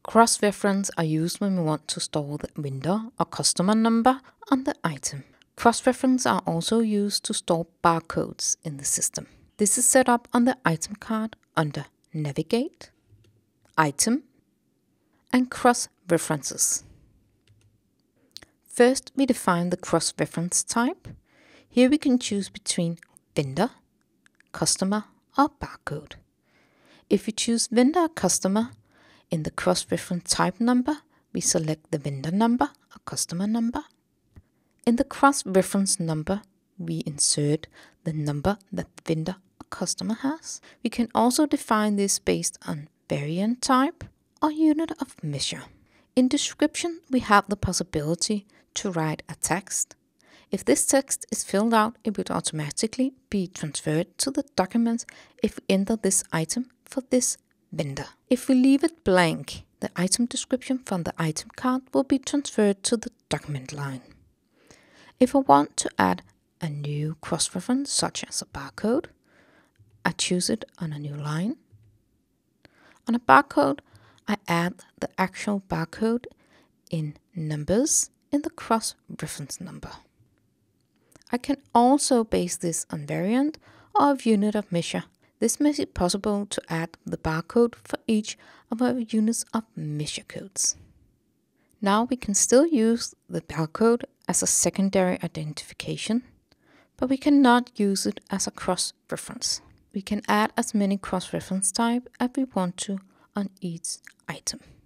Cross-reference are used when we want to store the vendor or customer number on the item. Cross-reference are also used to store barcodes in the system. This is set up on the item card under Navigate, Item, and Cross-references. First, we define the cross-reference type. Here we can choose between vendor, customer, or barcode. If we choose vendor or customer, in the cross-reference type number, we select the vendor number or customer number. In the cross-reference number, we insert the number that the vendor or customer has. We can also define this based on variant type or unit of measure. In description, we have the possibility to write a text. If this text is filled out, it will automatically be transferred to the document if we enter this item for this vendor. If we leave it blank, the item description from the item card will be transferred to the document line. If I want to add a new cross-reference, such as a barcode, I choose it on a new line. On a barcode, I add the actual barcode in numbers in the cross-reference number. I can also base this on variant or unit of measure. This makes it possible to add the barcode for each of our units of measure codes. Now we can still use the barcode as a secondary identification, but we cannot use it as a cross-reference. We can add as many cross-reference types as we want to on each item.